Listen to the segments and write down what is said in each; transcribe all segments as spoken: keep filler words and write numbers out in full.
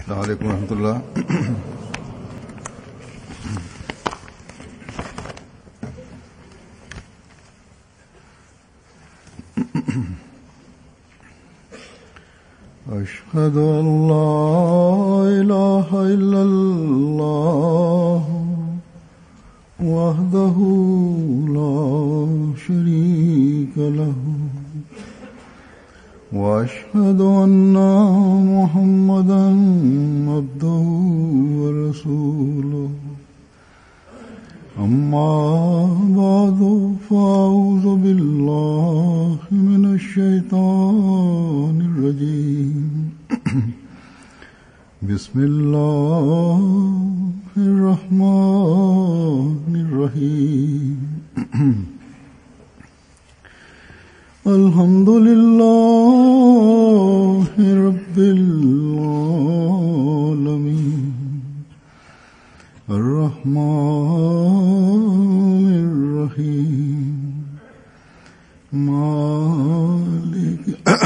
السلام عليكم ورحمة الله. أشهد أن لا إله إلا الله وحده لا شريك له وأشهد أن محمدا عبده ورسوله. أما بعد فأعوذ بالله من الشيطان الرجيم. بسم الله الرحمن الرحيم. الحمد لله رب العالمين الرحمن الرحيم مالك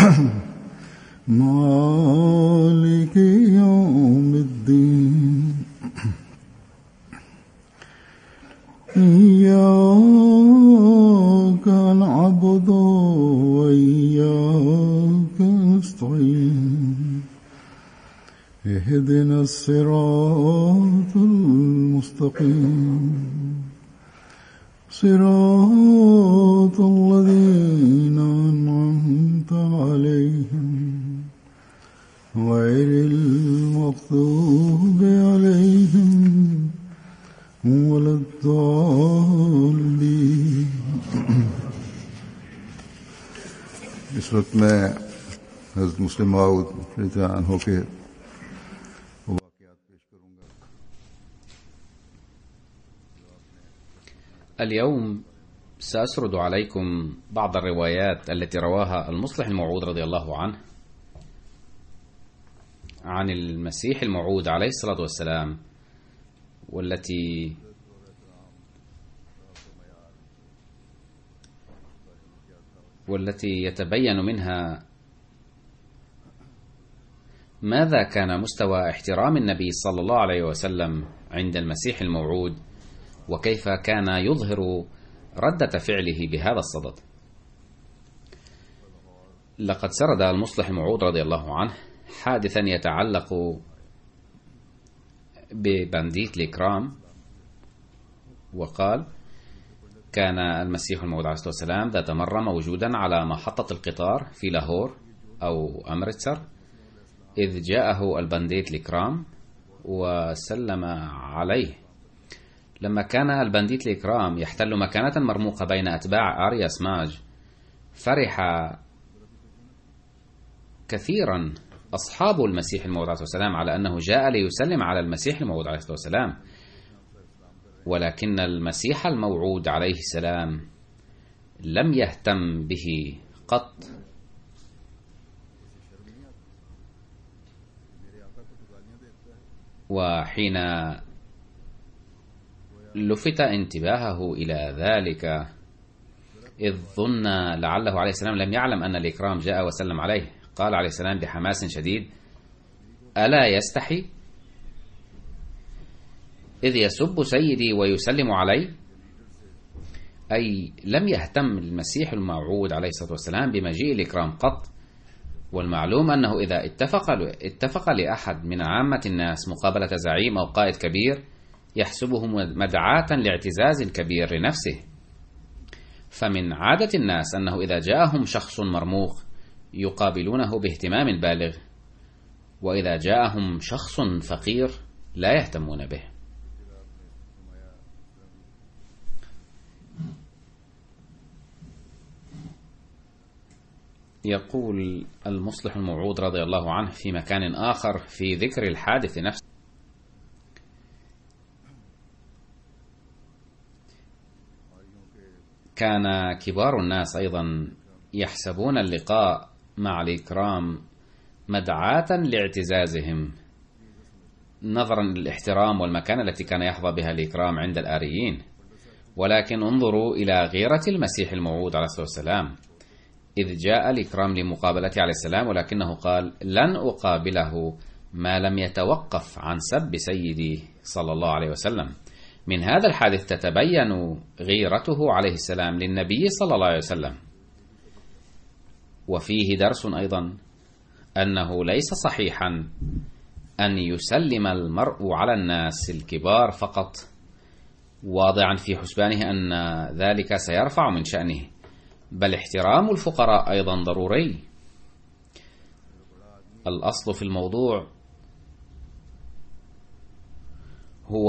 مالك يوم الدين. إياك نعبد وإياك نستعين. اهدنا الصراط المستقيم صراط الذين أنعمت عليهم غير المغضوب عليهم ولا الضالين. इस वक्त मैं हज़रत मुस्लिम मऊद रज़ी अल्लाह अन्हु के اليوم سأسرد عليكم بعض الروايات التي رواها المصلح الموعود رضي الله عنه عن المسيح الموعود عليه الصلاة والسلام، والتي والتي يتبين منها ماذا كان مستوى احترام النبي صلى الله عليه وسلم عند المسيح الموعود، وكيف كان يظهر ردة فعله بهذا الصدد. لقد سرد المصلح الموعود رضي الله عنه حادثا يتعلق ببنديت الإكرام، وقال: كان المسيح الموعود عليه الصلاة والسلام ذات مرة موجودا على محطة القطار في لاهور أو أمرتسر، إذ جاءه البنديت الإكرام وسلم عليه. لما كان البنديت الإكرام يحتل مكانة مرموقة بين أتباع آريا سماج، فرح كثيرا أصحاب المسيح الموعود عليه الصلاة والسلام على أنه جاء ليسلم على المسيح الموعود عليه الصلاة والسلام، ولكن المسيح الموعود عليه السلام لم يهتم به قط. وحين لفت انتباهه إلى ذلك، إذ ظن لعله عليه السلام لم يعلم أن الإكرام جاء وسلم عليه، قال عليه السلام بحماس شديد: ألا يستحي إذ يسب سيدي ويسلم علي؟ أي لم يهتم المسيح الموعود عليه الصلاة والسلام بمجيء الإكرام قط. والمعلوم أنه إذا اتفق, اتفق لأحد من عامة الناس مقابلة زعيم أو قائد كبير يحسبه مدعاة لاعتزاز كبير لنفسه، فمن عادة الناس أنه إذا جاءهم شخص مرموق يقابلونه باهتمام بالغ، وإذا جاءهم شخص فقير لا يهتمون به. يقول المصلح الموعود رضي الله عنه في مكان آخر في ذكر الحادث نفسه: كان كبار الناس أيضا يحسبون اللقاء مع الإكرام مدعاة لاعتزازهم، نظرا للاحترام والمكانة التي كان يحظى بها الإكرام عند الآريين. ولكن انظروا إلى غيرة المسيح الموعود عليه الصلاة والسلام، إذ جاء الإكرام لمقابلته عليه السلام، ولكنه قال: لن أقابله ما لم يتوقف عن سب سيدي صلى الله عليه وسلم. من هذا الحادث تتبين غيرته عليه السلام للنبي صلى الله عليه وسلم. وفيه درس أيضا أنه ليس صحيحا أن يسلم المرء على الناس الكبار فقط، واضعا في حسبانه أن ذلك سيرفع من شأنه، بل احترام الفقراء أيضا ضروري. الأصل في الموضوع هو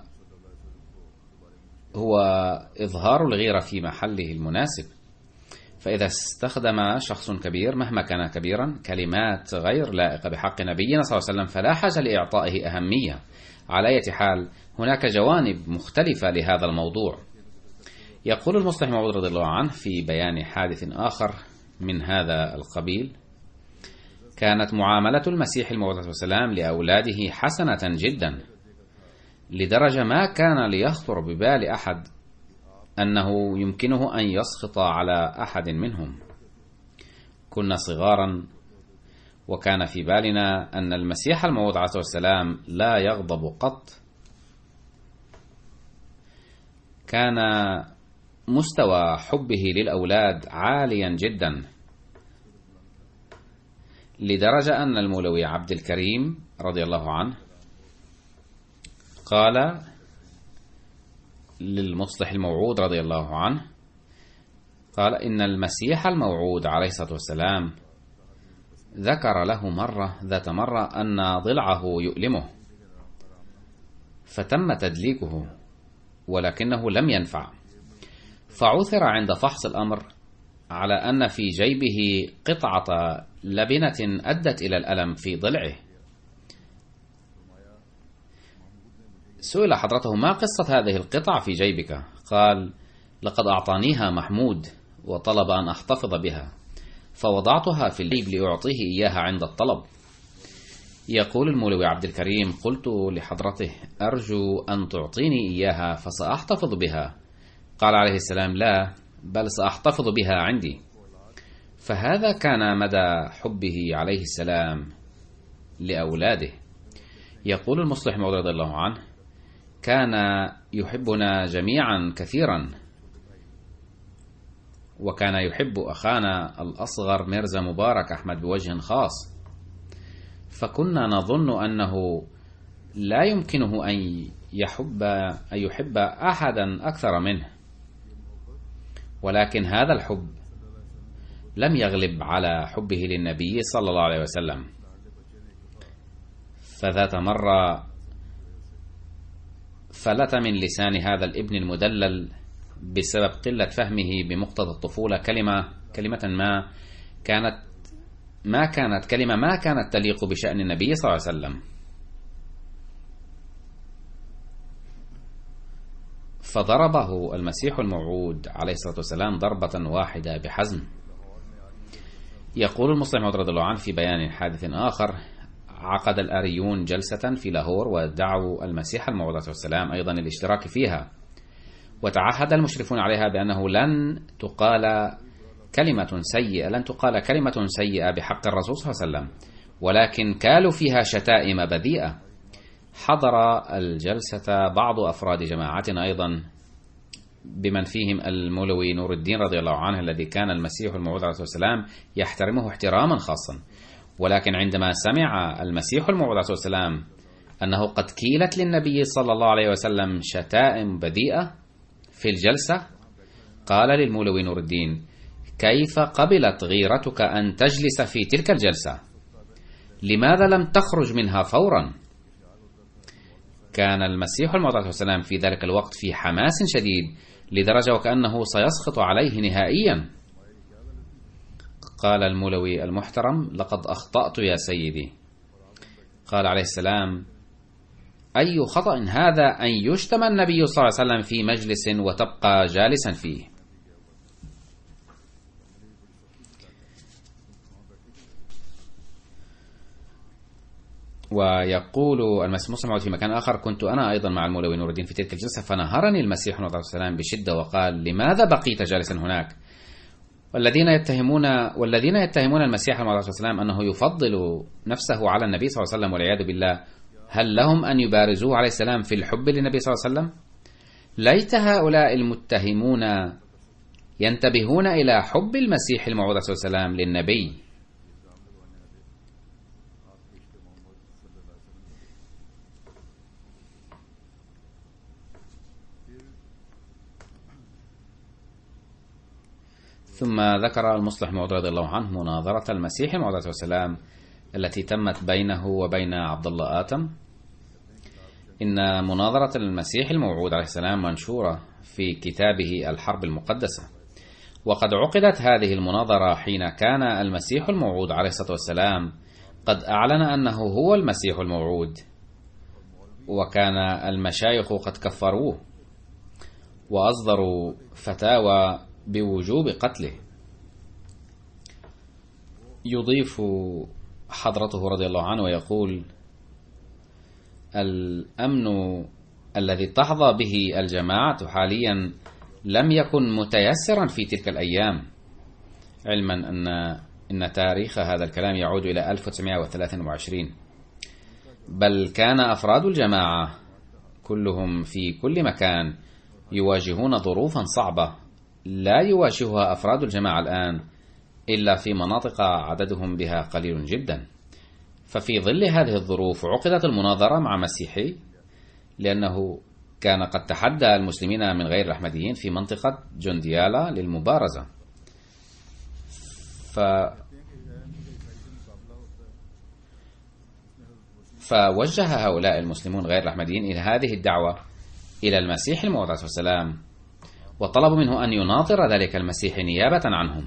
هو إظهار الغيرة في محله المناسب. فإذا استخدم شخص كبير مهما كان كبيرا كلمات غير لائقة بحق نبينا صلى الله عليه وسلم فلا حاجة لإعطائه أهمية. على أي حال هناك جوانب مختلفة لهذا الموضوع. يقول المصلح موعود رضي الله عنه في بيان حادث آخر من هذا القبيل: كانت معاملة المسيح الموعود عليه السلام لأولاده حسنة جدا، لدرجة ما كان ليخطر ببال أحد أنه يمكنه أن يسخط على أحد منهم. كنا صغارا وكان في بالنا أن المسيح الموعود عليه السلام لا يغضب قط. كان مستوى حبه للأولاد عاليا جدا، لدرجة أن المولوي عبد الكريم رضي الله عنه قال للمصلح الموعود رضي الله عنه، قال: إن المسيح الموعود عليه الصلاة والسلام ذكر له مرة ذات مرة أن ضلعه يؤلمه، فتم تدليكه ولكنه لم ينفع، فعثر عند فحص الأمر على أن في جيبه قطعة لبنة أدت إلى الألم في ضلعه. سئل حضرته: ما قصة هذه القطعة في جيبك؟ قال: لقد أعطانيها محمود وطلب أن أحتفظ بها، فوضعتها في الجيب لأعطيه إياها عند الطلب. يقول المولوي عبد الكريم: قلت لحضرته: أرجو أن تعطيني إياها فسأحتفظ بها. قال عليه السلام: لا، بل سأحتفظ بها عندي. فهذا كان مدى حبه عليه السلام لأولاده. يقول المصلح موعود رضي الله عنه: كان يحبنا جميعا كثيرا، وكان يحب أخانا الأصغر ميرزا مبارك أحمد بوجه خاص، فكنا نظن أنه لا يمكنه أن يحب أن يحب أحدا أكثر منه، ولكن هذا الحب لم يغلب على حبه للنبي صلى الله عليه وسلم. فذات مرة فلت من لسان هذا الابن المدلل بسبب قلة فهمه بمقتضى الطفولة كلمة كلمة ما كانت ما كانت كلمة ما كانت تليق بشأن النبي صلى الله عليه وسلم، فضربه المسيح الموعود عليه الصلاة والسلام ضربة واحدة بحزم. يقول المصلح موعود رضي الله عنه في بيان حادث آخر: عقد الآريون جلسة في لاهور ودعوا المسيح الموعود عليه السلام أيضا الاشتراك فيها، وتعهد المشرفون عليها بأنه لن تقال كلمة سيئة لن تقال كلمة سيئة بحق الرسول صلى الله عليه وسلم، ولكن كالوا فيها شتائم بذيئة. حضر الجلسة بعض أفراد جماعتنا أيضا بمن فيهم المولوي نور الدين رضي الله عنه، الذي كان المسيح الموعود عليه السلام يحترمه احتراما خاصا، ولكن عندما سمع المسيح الموعود عليه السلام أنه قد كيلت للنبي صلى الله عليه وسلم شتائم بذيئة في الجلسة، قال للمولوي نور الدين: كيف قبلت غيرتك أن تجلس في تلك الجلسة؟ لماذا لم تخرج منها فورا؟ كان المسيح الموعود عليه السلام في ذلك الوقت في حماس شديد لدرجة وكأنه سيسقط عليه نهائيا. قال المولوي المحترم: لقد أخطأت يا سيدي. قال عليه السلام: أي خطأ هذا أن يشتم النبي صلى الله عليه وسلم في مجلس وتبقى جالسا فيه؟ ويقول المسيح مسلم في مكان آخر: كنت أنا أيضا مع المولوي نور الدين في تلك الجلسة، فنهرني المسيح عليه السلام بشدة وقال: لماذا بقيت جالسا هناك؟ والذين يتهمون والذين يتهمون المسيح عليه الصلاة والسلام أنه يفضل نفسه على النبي صلى الله عليه وسلم والعياذ بالله، هل لهم أن يبارزوه عليه السلام في الحب للنبي صلى الله عليه وسلم؟ ليت هؤلاء المتهمون ينتبهون إلى حب المسيح الموعود عليه الصلاة والسلام للنبي. ثم ذكر المصلح موعود رضي الله عنه مناظرة المسيح الموعود عليه الصلاة والسلام التي تمت بينه وبين عبد الله آتم. إن مناظرة المسيح الموعود عليه السلام منشورة في كتابه الحرب المقدسة، وقد عقدت هذه المناظرة حين كان المسيح الموعود عليه الصلاة والسلام قد أعلن أنه هو المسيح الموعود، وكان المشايخ قد كفروه وأصدروا فتاوى بوجوب قتله. يضيف حضرته رضي الله عنه ويقول: الأمن الذي تحظى به الجماعة حاليا لم يكن متيسرا في تلك الأيام، علما أن إن تاريخ هذا الكلام يعود إلى ألف وتسعمائة وثلاثة وعشرين، بل كان أفراد الجماعة كلهم في كل مكان يواجهون ظروفا صعبة لا يواجهها أفراد الجماعة الآن إلا في مناطق عددهم بها قليل جدا. ففي ظل هذه الظروف عقدت المناظرة مع مسيحي، لأنه كان قد تحدى المسلمين من غير الأحمديين في منطقة جنديالا للمبارزة. ف... فوجه هؤلاء المسلمون غير الأحمديين إلى هذه الدعوة إلى المسيح الموعود عليه السلام، وطلبوا منه أن يناظر ذلك المسيح نيابة عنهم.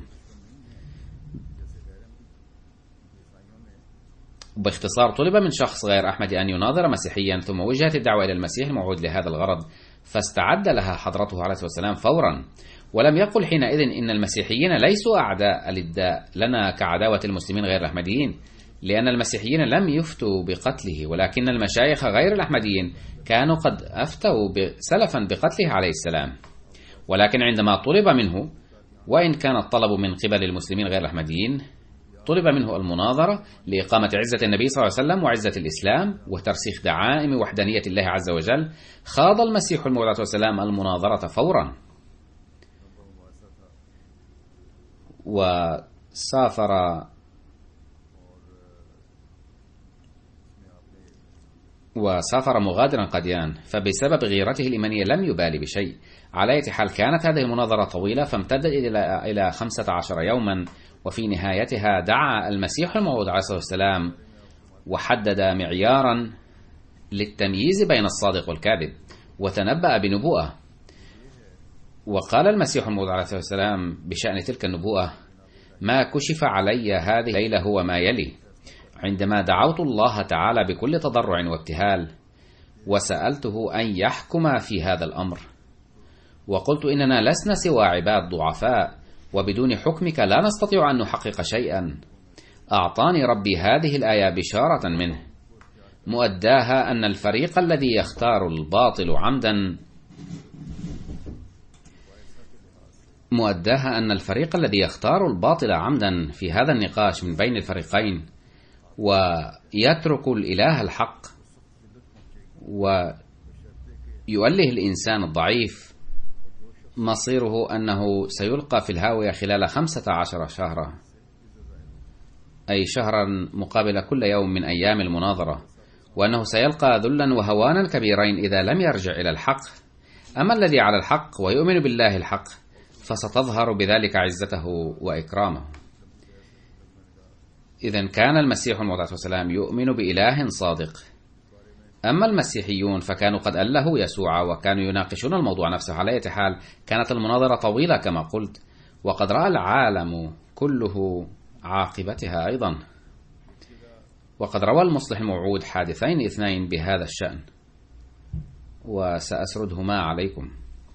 باختصار، طلب من شخص غير أحمدي أن يناظر مسيحيا، ثم وجهت الدعوة إلى المسيح الموعود لهذا الغرض، فاستعد لها حضرته عليه الصلاة والسلام فورا، ولم يقل حينئذ إن المسيحيين ليسوا أعداء للداء لنا كعداوة المسلمين غير الأحمديين، لأن المسيحيين لم يفتوا بقتله، ولكن المشايخ غير الأحمديين كانوا قد أفتوا سلفا بقتله عليه السلام. ولكن عندما طلب منه، وإن كان الطلب من قبل المسلمين غير الأحمديين، طلب منه المناظرة لإقامة عزة النبي صلى الله عليه وسلم وعزة الإسلام وترسيخ دعائم وحدانية الله عز وجل، خاض المسيح الموعود عليه السلام المناظرة فورا، وسافر وسافر مغادرا قديان، فبسبب غيرته الإيمانية لم يبالي بشيء. على أي حال، كانت هذه المناظرة طويلة فامتدت إلى إلى خمسة عشر يوما، وفي نهايتها دعا المسيح الموعود عليه الصلاة والسلام وحدد معيارا للتمييز بين الصادق والكاذب، وتنبأ بنبوءة. وقال المسيح الموعود عليه الصلاة والسلام بشأن تلك النبوءة: ما كشف علي هذه الليلة هو ما يلي. عندما دعوت الله تعالى بكل تضرع وابتهال وسألته أن يحكم في هذا الأمر، وقلت إننا لسنا سوى عباد ضعفاء، وبدون حكمك لا نستطيع أن نحقق شيئا، أعطاني ربي هذه الآية بشارة منه، مؤداها أن الفريق الذي يختار الباطل عمدا مؤداها أن الفريق الذي يختار الباطل عمدا في هذا النقاش من بين الفريقين ويترك الإله الحق ويؤله الإنسان الضعيف، مصيره أنه سيلقى في الهاوية خلال خمسة عشر شهرا، أي شهرا مقابل كل يوم من أيام المناظرة، وأنه سيلقى ذلا وهوانا كبيرين إذا لم يرجع إلى الحق. أما الذي على الحق ويؤمن بالله الحق فستظهر بذلك عزته وإكرامه. إذن كان المسيح الموعود عليه السلام يؤمن بإله صادق. أما المسيحيون فكانوا قد أله يسوع وكانوا يناقشون الموضوع نفسه. على أي حال، كانت المناظرة طويلة كما قلت، وقد رأى العالم كله عاقبتها أيضا. وقد روى المصلح الموعود حادثين اثنين بهذا الشأن، وسأسردهما عليكم.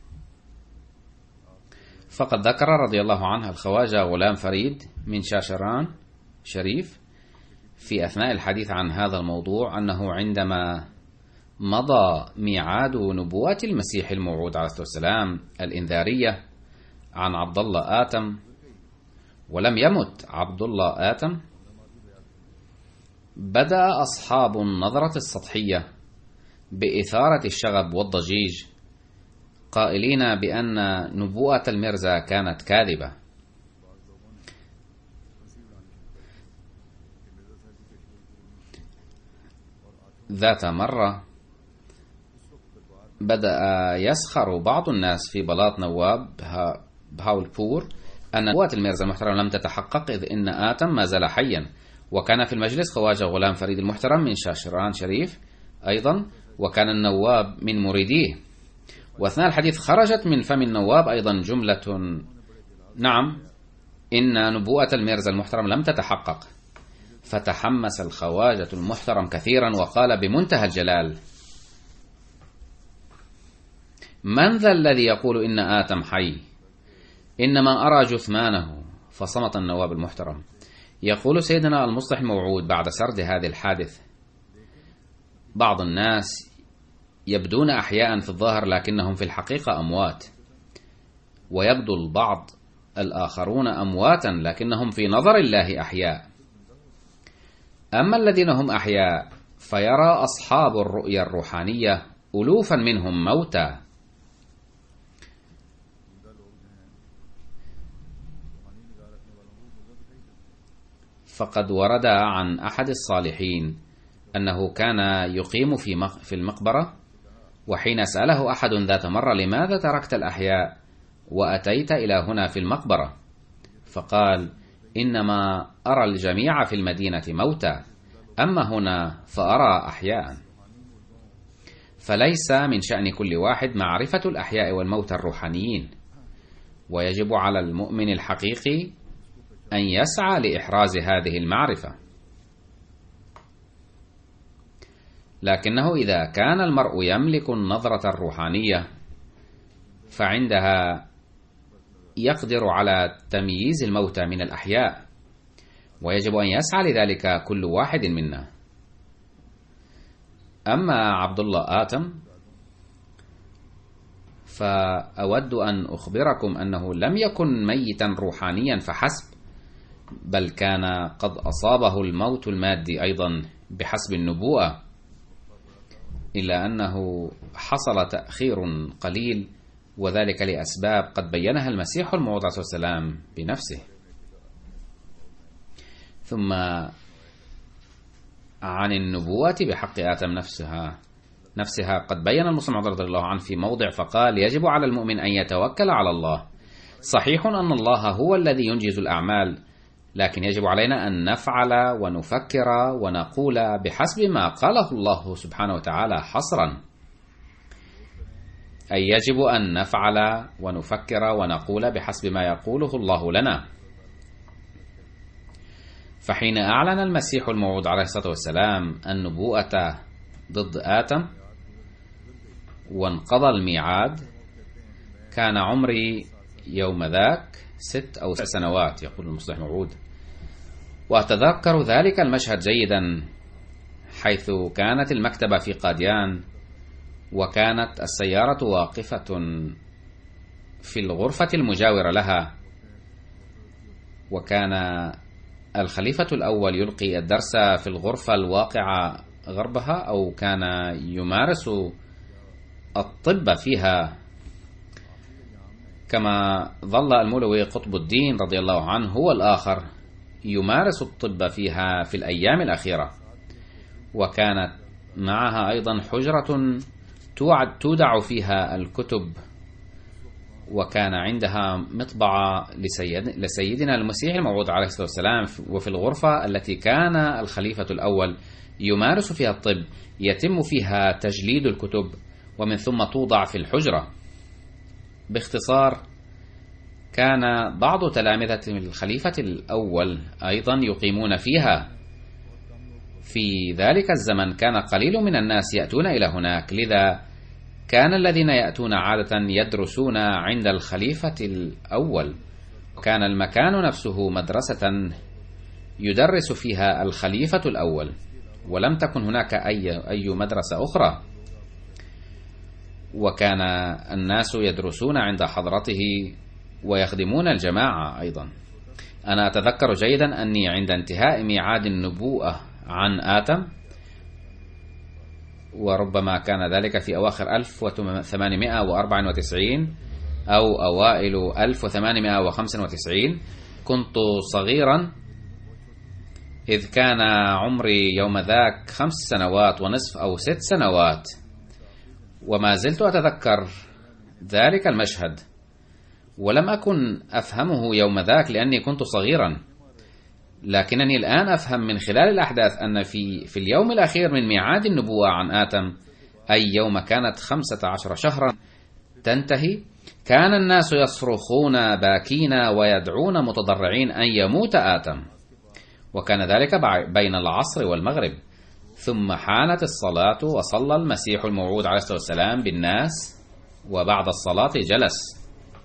فقد ذكر رضي الله عنه الخواجة غلام فريد من شاشران شريف في أثناء الحديث عن هذا الموضوع أنه عندما مضى ميعاد نبوة المسيح الموعود عليه الصلاة والسلام الإنذارية عن عبد الله آتم ولم يمت عبد الله آتم، بدأ أصحاب النظرة السطحية بإثارة الشغب والضجيج قائلين بأن نبوءة الميرزا كانت كاذبة. ذات مرة بدأ يسخر بعض الناس في بلاط نواب بهاولبور أن نبوءة الميرزا المحترم لم تتحقق، إذ إن آتم ما زال حيا. وكان في المجلس خواجة غلام فريد المحترم من شاشران شريف أيضا، وكان النواب من مريديه. وأثناء الحديث خرجت من فم النواب أيضا جملة: نعم، إن نبوءة الميرزا المحترم لم تتحقق. فتحمس الخواجة المحترم كثيرا وقال بمنتهى الجلال: من ذا الذي يقول إن آتم حي؟ إنما أرى جثمانه. فصمت النواب المحترم. يقول سيدنا المصلح الموعود بعد سرد هذه الحادث: بعض الناس يبدون أحياء في الظاهر لكنهم في الحقيقة أموات، ويبدو البعض الآخرون أمواتا لكنهم في نظر الله أحياء. أما الذين هم أحياء فيرى أصحاب الرؤيا الروحانية ألوفا منهم موتى. فقد ورد عن أحد الصالحين أنه كان يقيم في في المقبرة، وحين سأله أحد ذات مرة: لماذا تركت الأحياء وأتيت إلى هنا في المقبرة؟ فقال: إنما أرى الجميع في المدينة موتى، أما هنا فأرى أحياء. فليس من شأن كل واحد معرفة الأحياء والموتى الروحانيين، ويجب على المؤمن الحقيقي أن يسعى لإحراز هذه المعرفة. لكنه إذا كان المرء يملك النظرة الروحانية فعندها يقدر على تمييز الموتى من الأحياء، ويجب أن يسعى لذلك كل واحد منا. أما عبد الله آتم فأود أن أخبركم أنه لم يكن ميتا روحانيا فحسب، بل كان قد أصابه الموت المادي أيضا بحسب النبوءة، إلا أنه حصل تأخير قليل، وذلك لأسباب قد بينها المسيح الموعود عليه الصلاة والسلام بنفسه. ثم عن النبوة بحق آتم نفسها نفسها قد بين المصنف رضي الله عنه في موضع فقال: يجب على المؤمن أن يتوكل على الله. صحيح أن الله هو الذي ينجز الأعمال، لكن يجب علينا أن نفعل ونفكر ونقول بحسب ما قاله الله سبحانه وتعالى حصرا، أي يجب أن نفعل ونفكر ونقول بحسب ما يقوله الله لنا. فحين أعلن المسيح الموعود عليه الصلاة والسلام النبوءة ضد آتم وانقضى الميعاد، كان عمري يوم ذاك ست أو سبع سنوات، يقول المصلح الموعود. وأتذكر ذلك المشهد جيدا، حيث كانت المكتبة في قاديان، وكانت السيارة واقفة في الغرفة المجاورة لها، وكان الخليفة الأول يلقي الدرس في الغرفة الواقعة غربها، أو كان يمارس الطب فيها، كما ظل المولوي قطب الدين رضي الله عنه هو الآخر يمارس الطب فيها في الأيام الأخيرة. وكانت معها أيضا حجرة تودع فيها الكتب، وكان عندها مطبعة لسيد لسيدنا المسيح الموعود عليه الصلاة والسلام. وفي الغرفة التي كان الخليفة الأول يمارس فيها الطب يتم فيها تجليد الكتب، ومن ثم توضع في الحجرة. باختصار، كان بعض تلامذة الخليفة الأول أيضا يقيمون فيها. في ذلك الزمن كان قليل من الناس يأتون إلى هناك، لذا كان الذين يأتون عادة يدرسون عند الخليفة الأول، وكان المكان نفسه مدرسة يدرس فيها الخليفة الأول، ولم تكن هناك أي أي مدرسة أخرى. وكان الناس يدرسون عند حضرته ويخدمون الجماعة أيضا. أنا أتذكر جيدا أني عند انتهاء ميعاد النبوءة عن آتم، وربما كان ذلك في أواخر ألف وثمانمائة وأربعة وتسعين أو أوائل ألف وثمانمائة وخمسة وتسعين، كنت صغيرا إذ كان عمري يوم ذاك خمس سنوات ونصف أو ست سنوات، وما زلت أتذكر ذلك المشهد، ولم أكن أفهمه يوم ذاك لأني كنت صغيرا، لكنني الآن أفهم من خلال الأحداث أن في في اليوم الأخير من ميعاد النبوة عن آتم، أي يوم كانت خمسة عشر شهرا تنتهي، كان الناس يصرخون باكين ويدعون متضرعين أن يموت آتم، وكان ذلك بين العصر والمغرب. ثم حانت الصلاة وصلى المسيح الموعود عليه الصلاة والسلام بالناس، وبعد الصلاة جلس.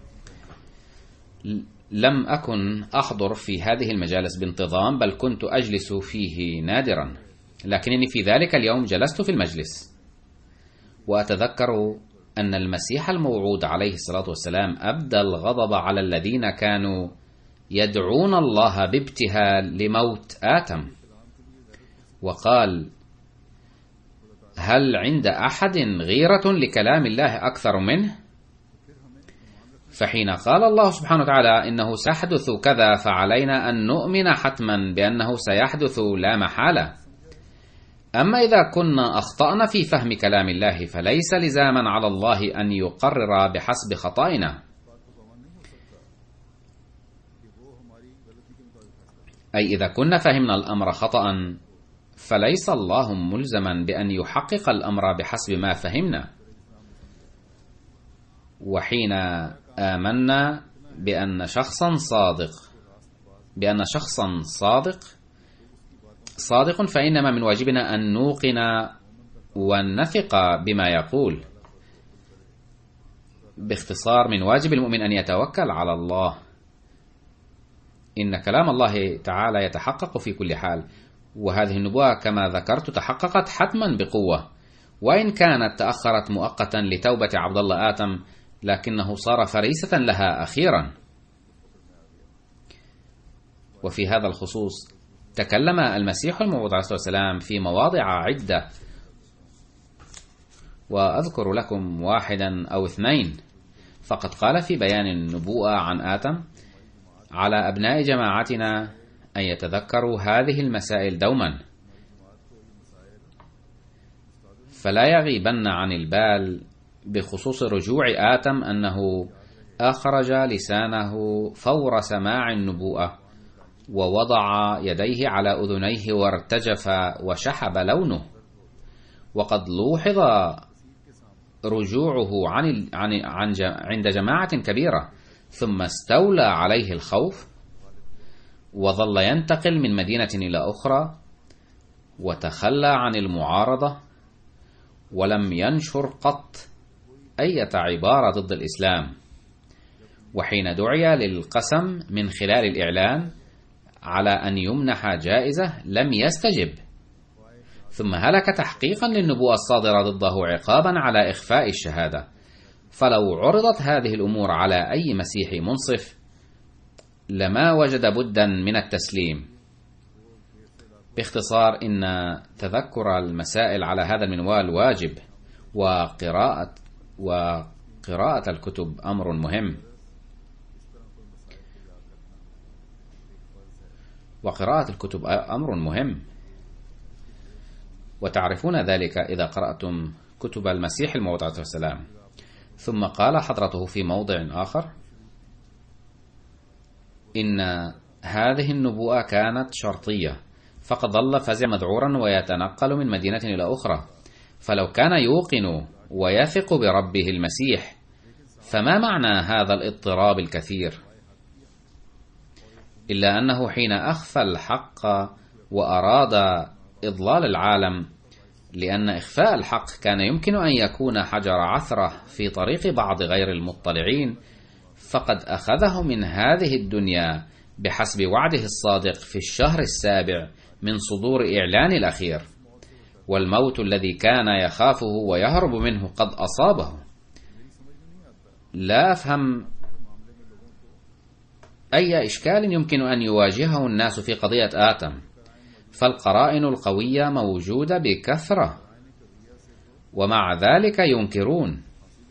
لم أكن أحضر في هذه المجالس بانتظام، بل كنت أجلس فيه نادرا، لكنني في ذلك اليوم جلست في المجلس، وأتذكر أن المسيح الموعود عليه الصلاة والسلام أبدى الغضب على الذين كانوا يدعون الله بابتهال لموت آتم، وقال: هل عند أحد غيرة لكلام الله أكثر منه؟ فحين قال الله سبحانه وتعالى إنه سيحدث كذا، فعلينا أن نؤمن حتما بأنه سيحدث لا محالة. أما إذا كنا أخطأنا في فهم كلام الله فليس لزاما على الله أن يقرر بحسب خطائنا، أي إذا كنا فهمنا الأمر خطأ فليس الله ملزما بأن يحقق الأمر بحسب ما فهمنا. وحين آمنا بأن شخصا صادق بأن شخصا صادق صادق فإنما من واجبنا أن نوقن ونثق بما يقول. باختصار، من واجب المؤمن أن يتوكل على الله. إن كلام الله تعالى يتحقق في كل حال، وهذه النبوة كما ذكرت تحققت حتما بقوة، وإن كانت تأخرت مؤقتا لتوبة عبد الله آتم، لكنه صار فريسة لها أخيرا. وفي هذا الخصوص تكلم المسيح الموعود عليه الصلاة والسلام في مواضع عدة، وأذكر لكم واحدا أو اثنين. فقد قال في بيان النبوءة عن آتم: على أبناء جماعتنا أن يتذكروا هذه المسائل دوما، فلا يغيبن عن البال بخصوص رجوع آتم أنه أخرج لسانه فور سماع النبوءة، ووضع يديه على أذنيه وارتجف وشحب لونه، وقد لوحظ رجوعه عن عن عن عند جماعة كبيرة، ثم استولى عليه الخوف، وظل ينتقل من مدينة إلى أخرى، وتخلى عن المعارضة، ولم ينشر قط أي عبارة ضد الإسلام. وحين دعي للقسم من خلال الإعلان على أن يمنح جائزة لم يستجب، ثم هلك تحقيقا للنبوءة الصادرة ضده عقابا على إخفاء الشهادة. فلو عرضت هذه الأمور على أي مسيحي منصف لما وجد بدا من التسليم. باختصار، إن تذكر المسائل على هذا المنوال واجب، وقراءة وقراءة الكتب أمر مهم وقراءة الكتب أمر مهم وتعرفون ذلك إذا قرأتم كتب المسيح الموعود عليه السلام. ثم قال حضرته في موضع آخر: إن هذه النبوءة كانت شرطية، فقد ظل فزع مذعورا ويتنقل من مدينة إلى أخرى، فلو كان يوقن ويثق بربه المسيح فما معنى هذا الاضطراب الكثير؟ إلا أنه حين أخفى الحق وأراد إضلال العالم، لأن إخفاء الحق كان يمكن أن يكون حجر عثرة في طريق بعض غير المطلعين، فقد أخذه من هذه الدنيا بحسب وعده الصادق في الشهر السابع من صدور إعلان الأخير، والموت الذي كان يخافه ويهرب منه قد أصابه. لا أفهم أي إشكال يمكن أن يواجهه الناس في قضية آتم، فالقرائن القوية موجودة بكثرة، ومع ذلك ينكرون.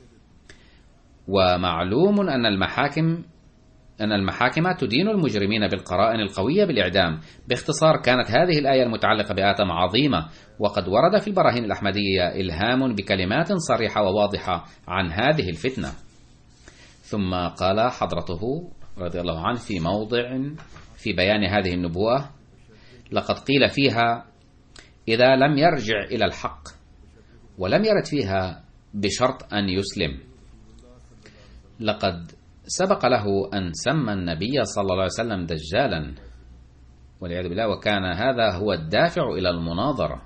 ومعلوم أن المحاكم أن المحاكم تدين المجرمين بالقرائن القوية بالإعدام. باختصار، كانت هذه الآية المتعلقة بآتم عظيمة، وقد ورد في البراهين الأحمدية إلهام بكلمات صريحة وواضحة عن هذه الفتنة. ثم قال حضرته رضي الله عنه في موضع في بيان هذه النبوءة: لقد قيل فيها إذا لم يرجع إلى الحق، ولم يرد فيها بشرط أن يسلم. لقد سبق له أن سمى النبي صلى الله عليه وسلم دجالا والعياذ بالله، وكان هذا هو الدافع إلى المناظرة.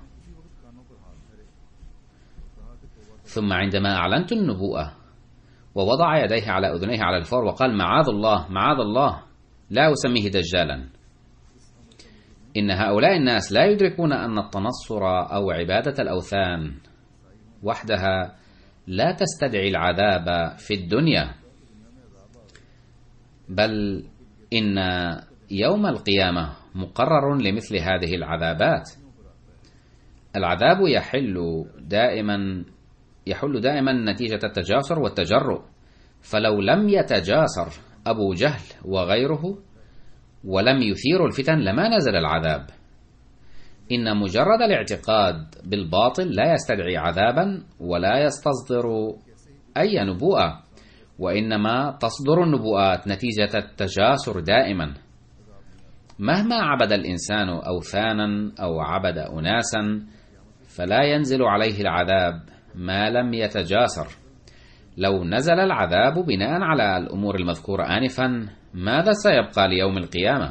ثم عندما أعلنت النبوءة ووضع يديه على أذنيه على الفور وقال: معاذ الله معاذ الله، لا أسميه دجالا. إن هؤلاء الناس لا يدركون أن التنصر أو عبادة الأوثان وحدها لا تستدعي العذاب في الدنيا، بل إن يوم القيامة مقرر لمثل هذه العذابات. العذاب يحل دائما يحل دائما نتيجة التجاسر والتجرؤ، فلو لم يتجاسر أبو جهل وغيره ولم يثيروا الفتن لما نزل العذاب. إن مجرد الاعتقاد بالباطل لا يستدعي عذابا ولا يستصدر أي نبوءة، وإنما تصدر النبوءات نتيجة التجاسر دائما. مهما عبد الإنسان أوثانا أو عبد أناسا فلا ينزل عليه العذاب ما لم يتجاسر. لو نزل العذاب بناء على الأمور المذكورة آنفا، ماذا سيبقى ليوم القيامة؟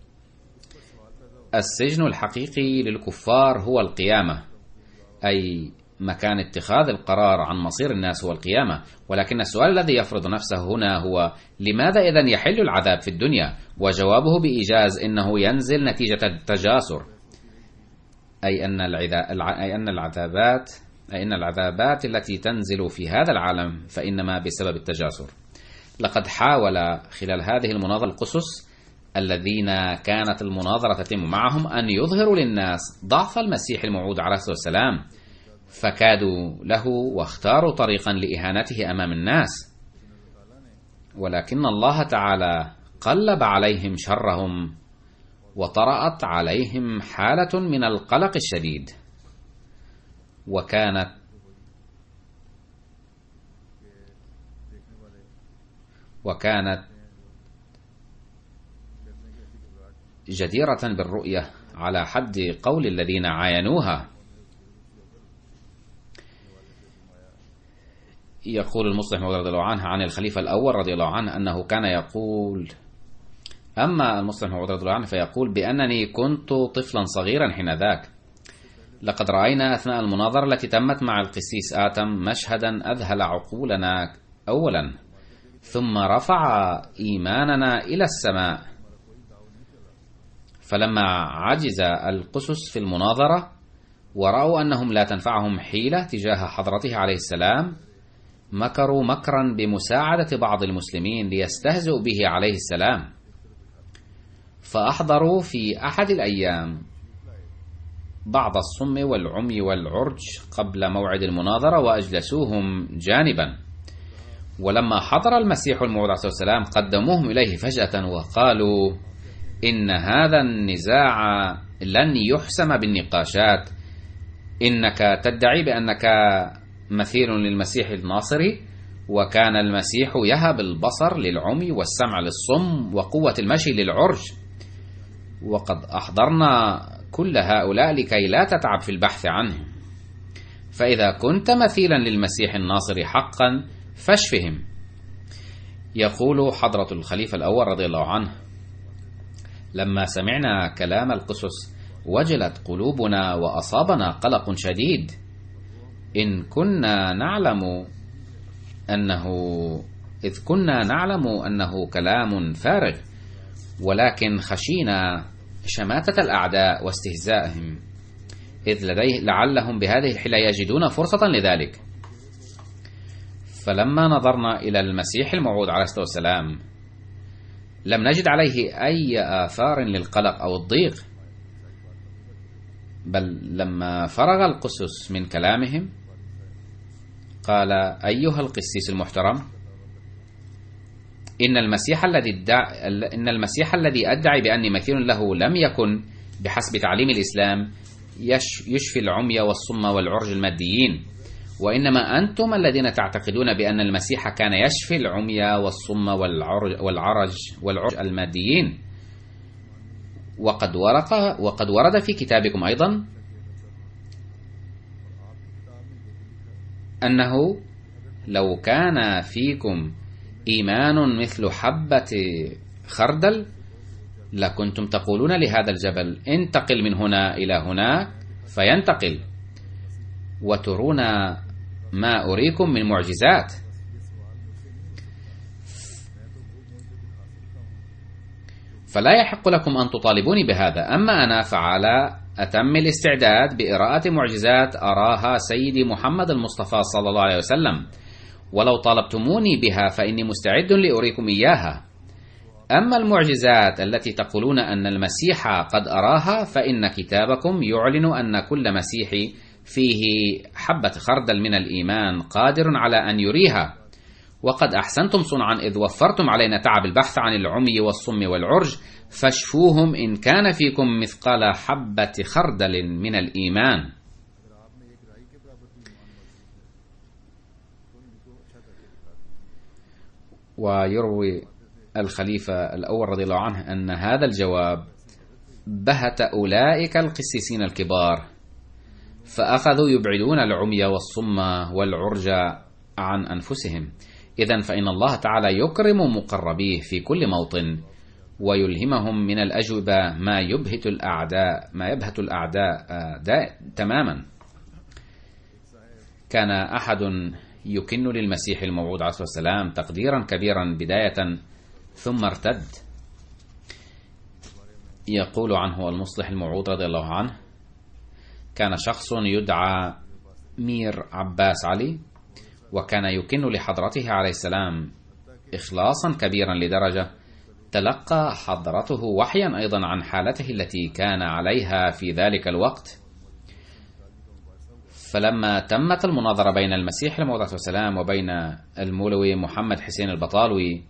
السجن الحقيقي للكفار هو القيامة، أي مكان اتخاذ القرار عن مصير الناس هو القيامة. ولكن السؤال الذي يفرض نفسه هنا هو: لماذا إذن يحل العذاب في الدنيا؟ وجوابه بإيجاز إنه ينزل نتيجة التجاسر، أي أن أي أن العذابات أي أن العذابات التي تنزل في هذا العالم فإنما بسبب التجاسر. لقد حاول خلال هذه المناظرة القسس الذين كانت المناظرة تتم معهم أن يظهروا للناس ضعف المسيح الموعود عليه الصلاة والسلام، فكادوا له واختاروا طريقا لإهانته أمام الناس، ولكن الله تعالى قلب عليهم شرهم وطرأت عليهم حالة من القلق الشديد، وكانت وكانت جديرة بالرؤية على حد قول الذين عاينوها. يقول المصلح رضي الله عنه عن الخليفة الأول رضي الله عنه أنه كان يقول: أما المصلح رضي الله عنه فيقول بأنني كنت طفلا صغيرا حينذاك. لقد رأينا أثناء المناظرة التي تمت مع القسيس آتم مشهدا أذهل عقولنا أولا، ثم رفع إيماننا إلى السماء. فلما عجز القسس في المناظرة ورأوا أنهم لا تنفعهم حيلة تجاه حضرته عليه السلام، مكروا مكرا بمساعدة بعض المسلمين ليستهزئوا به عليه السلام، فأحضروا في أحد الأيام بعض الصم والعمي والعرج قبل موعد المناظرة وأجلسوهم جانبا. ولما حضر المسيح الموعود عليه الصلاة والسلام قدموهم إليه فجأة وقالوا: إن هذا النزاع لن يحسم بالنقاشات، إنك تدعي بأنك مثيل للمسيح الناصري، وكان المسيح يهب البصر للعمي والسمع للصم وقوة المشي للعرج، وقد أحضرنا كل هؤلاء لكي لا تتعب في البحث عنه، فإذا كنت مثيلا للمسيح الناصري حقا فاشفهم. يقول حضرة الخليفة الأول رضي الله عنه: لما سمعنا كلام القسس وجلت قلوبنا وأصابنا قلق شديد، إن كنا نعلم أنه إذ كنا نعلم أنه كلام فارغ، ولكن خشينا شماتة الأعداء واستهزائهم، إذ لديه لعلهم بهذه الحيلة يجدون فرصة لذلك. فلما نظرنا إلى المسيح الموعود عليه الصلاة والسلام لم نجد عليه أي آثار للقلق أو الضيق، بل لما فرغ القسس من كلامهم قال: أيها القسيس المحترم، إن المسيح الذي ادعى إن المسيح الذي أدعي بأني مثيل له لم يكن بحسب تعليم الإسلام يشفي العمي والصم والعرج الماديين، وإنما أنتم الذين تعتقدون بأن المسيح كان يشفي العمي والصم والعرج والعرج والعرج الماديين. وقد ورق وقد ورد في كتابكم أيضا أنه لو كان فيكم إيمان مثل حبة خردل لكنتم تقولون لهذا الجبل: انتقل من هنا إلى هناك، فينتقل، وترون ما أريكم من معجزات. فلا يحق لكم أن تطالبوني بهذا، أما أنا فعلى أتم الاستعداد بقراءة معجزات أراها سيدي محمد المصطفى صلى الله عليه وسلم، ولو طالبتموني بها فإني مستعد لأريكم إياها. أما المعجزات التي تقولون أن المسيح قد أراها فإن كتابكم يعلن أن كل مسيحي فيه حبة خردل من الإيمان قادر على أن يريها، وقد أحسنتم صنعا إذ وفرتم علينا تعب البحث عن العمي والصم والعرج، فاشفوهم إن كان فيكم مثقال حبة خردل من الإيمان. ويروي الخليفة الأول رضي الله عنه أن هذا الجواب بهت أولئك القسيسين الكبار، فأخذوا يبعدون العمي والصم والعرج عن أنفسهم. إذن فإن الله تعالى يكرم مقربيه في كل موطن، ويلهمهم من الأجوبة ما يبهت الأعداء ما يبهت الأعداء تماما. كان أحد يكن للمسيح الموعود عليه الصلاة والسلام تقديرا كبيرا بداية، ثم ارتد. يقول عنه المصلح الموعود رضي الله عنه: كان شخص يدعى مير عباس علي، وكان يكن لحضرته عليه السلام إخلاصا كبيرا لدرجة تلقى حضرته وحيا أيضا عن حالته التي كان عليها في ذلك الوقت. فلما تمت المناظرة بين المسيح الموعود عليه الصلاة والسلام وبين المولوي محمد حسين البطالوي،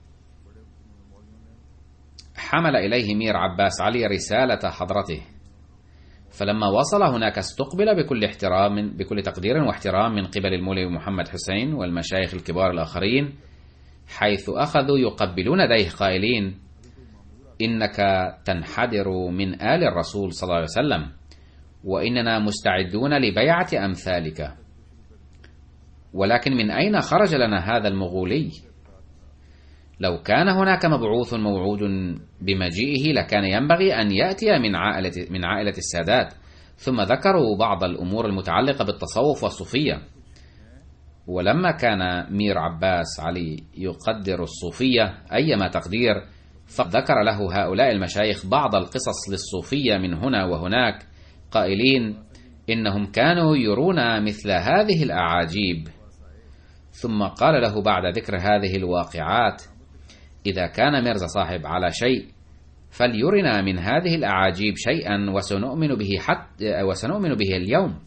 حمل إليه مير عباس علي رسالة حضرته، فلما وصل هناك استقبل بكل احترام بكل تقدير واحترام من قبل المولوي محمد حسين والمشايخ الكبار الآخرين، حيث أخذوا يقبلون يديه قائلين: إنك تنحدر من آل الرسول صلى الله عليه وسلم، وإننا مستعدون لبيعة أمثالك، ولكن من أين خرج لنا هذا المغولي؟ لو كان هناك مبعوث موعود بمجيئه لكان ينبغي أن يأتي من عائلة, من عائلة السادات. ثم ذكروا بعض الأمور المتعلقة بالتصوف والصوفية، ولما كان مير عباس علي يقدر الصوفية أيما تقدير، فذكر له هؤلاء المشايخ بعض القصص للصوفية من هنا وهناك، قائلين: إنهم كانوا يرون مثل هذه الأعاجيب. ثم قال له بعد ذكر هذه الواقعات: إذا كان ميرزا صاحب على شيء فليرنا من هذه الأعاجيب شيئا وسنؤمن به حتى وسنؤمن به اليوم،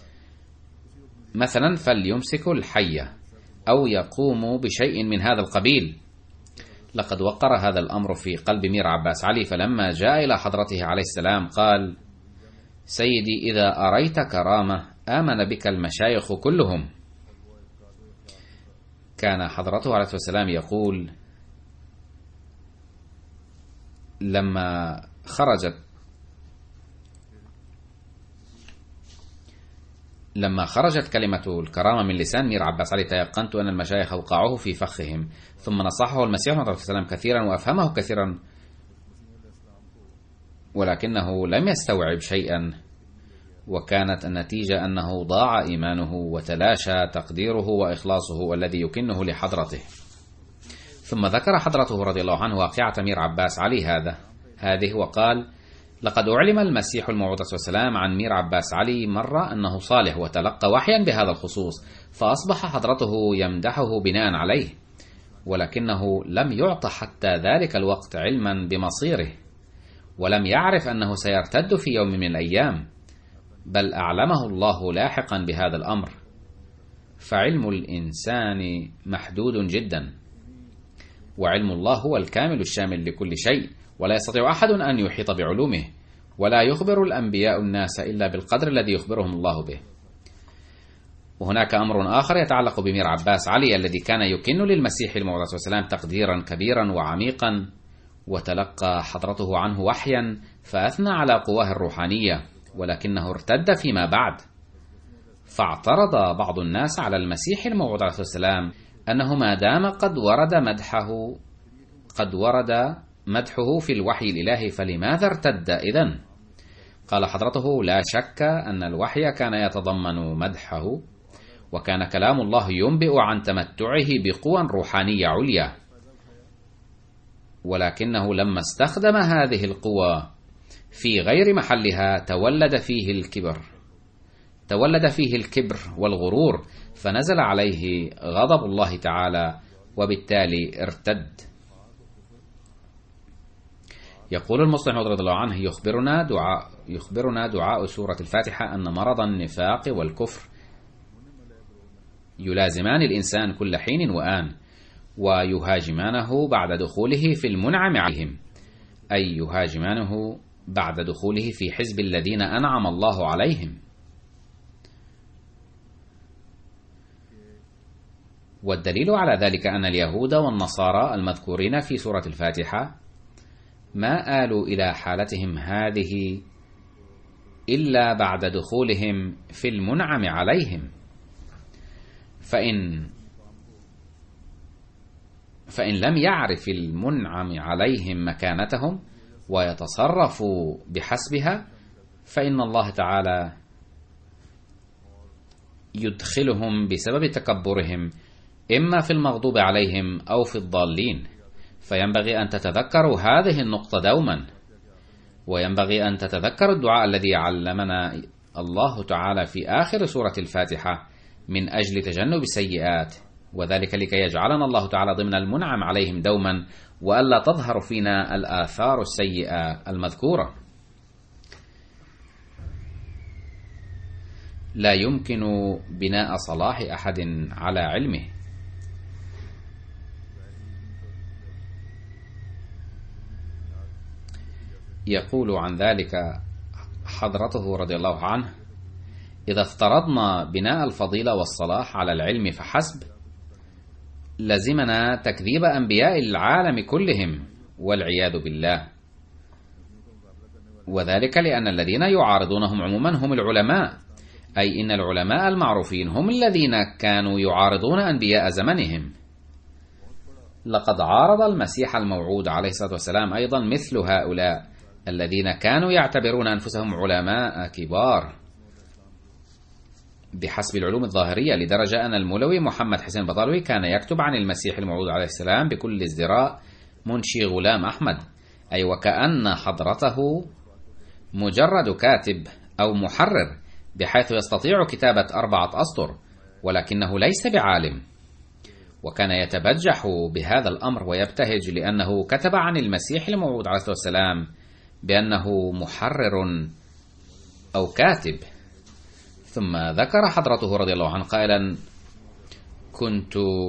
مثلا فليمسكوا الحية أو يقوموا بشيء من هذا القبيل. لقد وقر هذا الأمر في قلب مير عباس علي، فلما جاء إلى حضرته عليه السلام قال: سيدي، إذا أريت كرامة آمن بك المشايخ كلهم. كان حضرته عليه الصلاة والسلام يقول: لما خرجت لما خرجت كلمة الكرامة من لسان مير عباس علي تيقنت أن المشايخ أوقعوه في فخهم، ثم نصحه المسيح عليه الصلاة والسلام كثيرا وأفهمه كثيرا، ولكنه لم يستوعب شيئا، وكانت النتيجة أنه ضاع إيمانه وتلاشى تقديره وإخلاصه الذي يكنه لحضرته. ثم ذكر حضرته رضي الله عنه واقعة مير عباس علي هذا هذه وقال: لقد أعلم المسيح الموعود عليه الصلاة والسلام عن مير عباس علي مرة أنه صالح، وتلقى وحيا بهذا الخصوص، فأصبح حضرته يمدحه بناء عليه، ولكنه لم يعط حتى ذلك الوقت علما بمصيره، ولم يعرف أنه سيرتد في يوم من الأيام، بل أعلمه الله لاحقا بهذا الأمر. فعلم الإنسان محدود جدا، وعلم الله هو الكامل الشامل لكل شيء، ولا يستطيع أحد أن يحيط بعلومه، ولا يخبر الأنبياء الناس إلا بالقدر الذي يخبرهم الله به. وهناك أمر آخر يتعلق بمير عباس علي الذي كان يكن للمسيح الموعود عليه السلام تقديرا كبيرا وعميقا، وتلقى حضرته عنه وحيا فأثنى على قواه الروحانية، ولكنه ارتد فيما بعد. فاعترض بعض الناس على المسيح الموعود عليه السلام أنه ما دام قد ورد مدحه قد ورد مدحه في الوحي الإلهي فلماذا ارتد إذن؟ قال حضرته: لا شك أن الوحي كان يتضمن مدحه، وكان كلام الله ينبئ عن تمتعه بقوى روحانية عليا، ولكنه لما استخدم هذه القوى في غير محلها تولد فيه الكبر تولد فيه الكبر والغرور، فنزل عليه غضب الله تعالى، وبالتالي ارتد. يقول المصلح رضي الله عنه: يخبرنا دعاء يخبرنا دعاء سورة الفاتحة أن مرض النفاق والكفر يلازمان الإنسان كل حين وآن، ويهاجمانه بعد دخوله في المنعم عليهم، أي يهاجمانه بعد دخوله في حزب الذين أنعم الله عليهم. والدليل على ذلك أن اليهود والنصارى المذكورين في سورة الفاتحة ما آلوا إلى حالتهم هذه إلا بعد دخولهم في المنعم عليهم، فإن فإن لم يعرف المنعم عليهم مكانتهم ويتصرفوا بحسبها، فإن الله تعالى يدخلهم بسبب تكبرهم إما في المغضوب عليهم أو في الضالين. فينبغي أن تتذكروا هذه النقطة دوما، وينبغي أن تتذكروا الدعاء الذي علمنا الله تعالى في آخر سورة الفاتحة من أجل تجنب السيئات، وذلك لكي يجعلنا الله تعالى ضمن المنعم عليهم دوما، وألا تظهر فينا الآثار السيئة المذكورة. لا يمكن بناء صلاح أحد على علمه. يقول عن ذلك حضرته رضي الله عنه: إذا افترضنا بناء الفضيلة والصلاح على العلم فحسب، لزمنا تكذيب أنبياء العالم كلهم والعياذ بالله، وذلك لأن الذين يعارضونهم عموما هم العلماء، أي إن العلماء المعروفين هم الذين كانوا يعارضون أنبياء زمنهم. لقد عارض المسيح الموعود عليه الصلاة والسلام أيضا مثل هؤلاء الذين كانوا يعتبرون أنفسهم علماء كبار بحسب العلوم الظاهرية، لدرجة أن المولوي محمد حسين بطالوي كان يكتب عن المسيح الموعود عليه السلام بكل ازدراء: منشي غلام أحمد، أي وكأن حضرته مجرد كاتب أو محرر بحيث يستطيع كتابة أربعة أسطر، ولكنه ليس بعالم. وكان يتبجح بهذا الأمر ويبتهج لأنه كتب عن المسيح الموعود عليه الصلاة والسلام بأنه محرر أو كاتب. ثم ذكر حضرته رضي الله عنه قائلا: كنت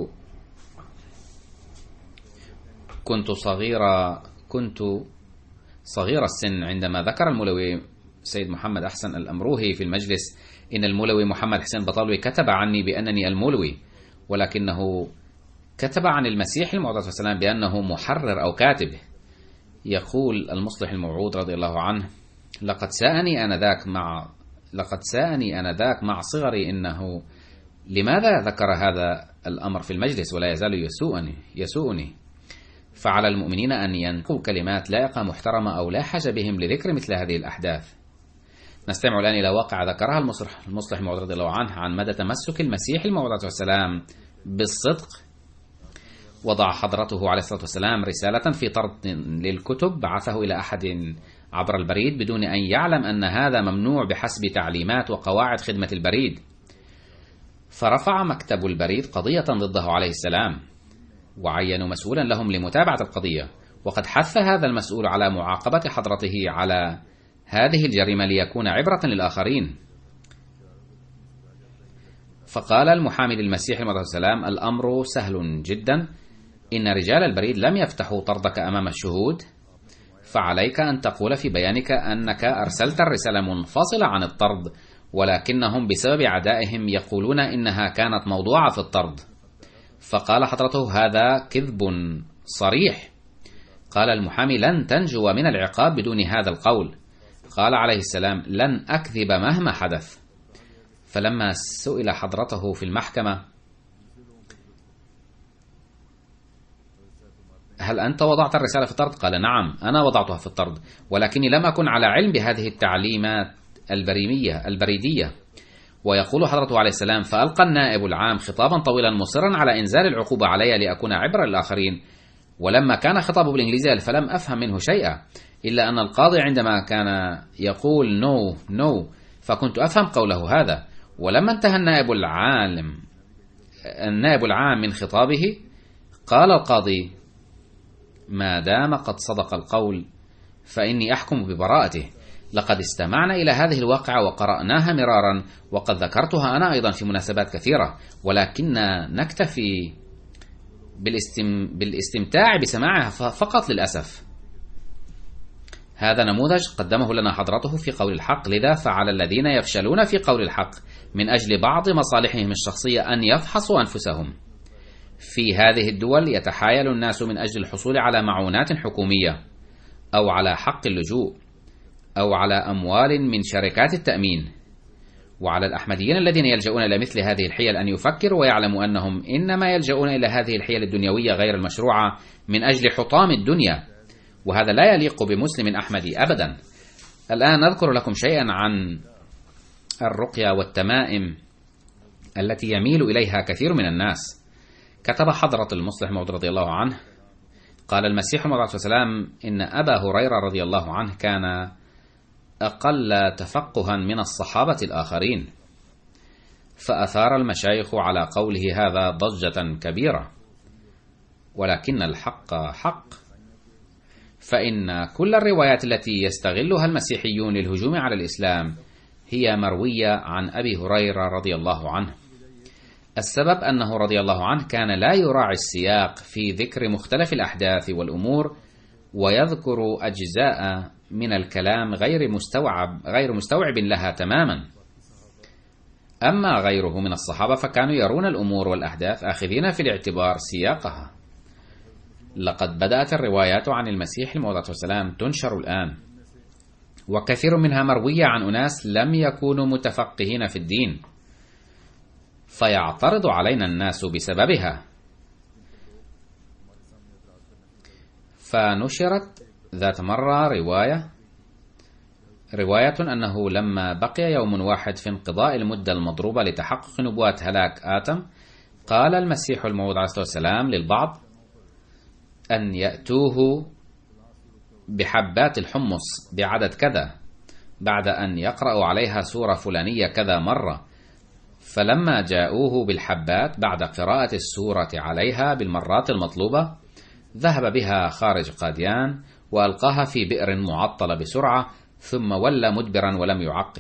كنت صغيرة كنت صغير السن عندما ذكر المولوي سيد محمد أحسن الأمروهي في المجلس إن المولوي محمد حسين بطالوي كتب عني بأنني المولوي، ولكنه كتب عن المسيح الموعود عليه السلام بأنه محرر أو كاتب. يقول المصلح الموعود رضي الله عنه: لقد ساءني آنذاك مع لقد ساءني آنذاك مع صغري إنه لماذا ذكر هذا الأمر في المجلس، ولا يزال يسوءني يسوءني فعلى المؤمنين أن ينقوا كلمات لائقة محترمة أو لا حاجة بهم لذكر مثل هذه الأحداث. نستمع الآن إلى واقعة ذكرها المصلح المصلح الموعود رضي الله عنه عن مدى تمسك المسيح الموعود عليه السلام بالصدق. وضع حضرته عليه الصلاة والسلام رسالة في طرد للكتب بعثه إلى أحد عبر البريد بدون أن يعلم أن هذا ممنوع بحسب تعليمات وقواعد خدمة البريد، فرفع مكتب البريد قضية ضده عليه السلام. وعينوا مسؤولا لهم لمتابعة القضية، وقد حث هذا المسؤول على معاقبة حضرته على هذه الجريمة ليكون عبرة للآخرين. فقال المحامي للمسيح عليه السلام: الأمر سهل جدا، إن رجال البريد لم يفتحوا طردك أمام الشهود، فعليك أن تقول في بيانك أنك أرسلت الرسالة منفصلة عن الطرد، ولكنهم بسبب عدائهم يقولون إنها كانت موضوعة في الطرد. فقال حضرته: هذا كذب صريح. قال المحامي: لن تنجو من العقاب بدون هذا القول. قال عليه السلام: لن أكذب مهما حدث. فلما سئل حضرته في المحكمة: هل أنت وضعت الرسالة في الطرد؟ قال: نعم، أنا وضعتها في الطرد، ولكني لم أكن على علم بهذه التعليمات البريمية البريدية. ويقول حضرته عليه السلام: فألقى النائب العام خطابا طويلا مصرا على إنزال العقوبة علي لأكون عبرة للآخرين، ولما كان خطابه بالإنجليزية فلم أفهم منه شيئا، إلا أن القاضي عندما كان يقول نو no, نو no, فكنت أفهم قوله هذا. ولما انتهى النائب العالم النائب العام من خطابه قال القاضي: ما دام قد صدق القول فإني أحكم ببراءته. لقد استمعنا إلى هذه الواقعة وقرأناها مرارا، وقد ذكرتها أنا أيضا في مناسبات كثيرة، ولكن نكتفي بالاستم... بالاستمتاع بسماعها فقط للأسف. هذا نموذج قدمه لنا حضرته في قول الحق، لذا فعلى الذين يفشلون في قول الحق من أجل بعض مصالحهم الشخصية أن يفحصوا أنفسهم. في هذه الدول يتحايل الناس من أجل الحصول على معونات حكومية، أو على حق اللجوء، أو على أموال من شركات التأمين. وعلى الأحمديين الذين يلجؤون إلى مثل هذه الحيل أن يفكروا ويعلموا أنهم إنما يلجؤون إلى هذه الحيل الدنيوية غير المشروعة من أجل حطام الدنيا، وهذا لا يليق بمسلم أحمدي أبدا. الآن نذكر لكم شيئا عن الرقية والتمائم التي يميل إليها كثير من الناس. كتب حضرة المصلح موعود رضي الله عنه: قال المسيح عليه السلام: إن أبا هريرة رضي الله عنه كان أقل تفقها من الصحابة الآخرين، فأثار المشايخ على قوله هذا ضجة كبيرة، ولكن الحق حق، فإن كل الروايات التي يستغلها المسيحيون للهجوم على الإسلام هي مروية عن أبي هريرة رضي الله عنه. السبب أنه رضي الله عنه كان لا يراعي السياق في ذكر مختلف الأحداث والأمور، ويذكر أجزاء من الكلام غير مستوعب غير مستوعب لها تماما. أما غيره من الصحابة فكانوا يرون الأمور والأحداث آخذين في الاعتبار سياقها. لقد بدأت الروايات عن المسيح عليه السلام تنشر الآن، وكثير منها مروية عن أناس لم يكونوا متفقهين في الدين، فيعترض علينا الناس بسببها. فنشرت ذات مرة رواية رواية أنه لما بقي يوم واحد في انقضاء المدة المضروبة لتحقق نبوة هلاك آتم، قال المسيح الموعود عليه السلام للبعض أن يأتوه بحبات الحمص بعدد كذا بعد أن يقرأوا عليها سورة فلانية كذا مرة. فلما جاءوه بالحبات بعد قراءة السورة عليها بالمرات المطلوبة، ذهب بها خارج قاديان وألقاها في بئر معطلة بسرعة، ثم ولى مدبرا ولم يعقب.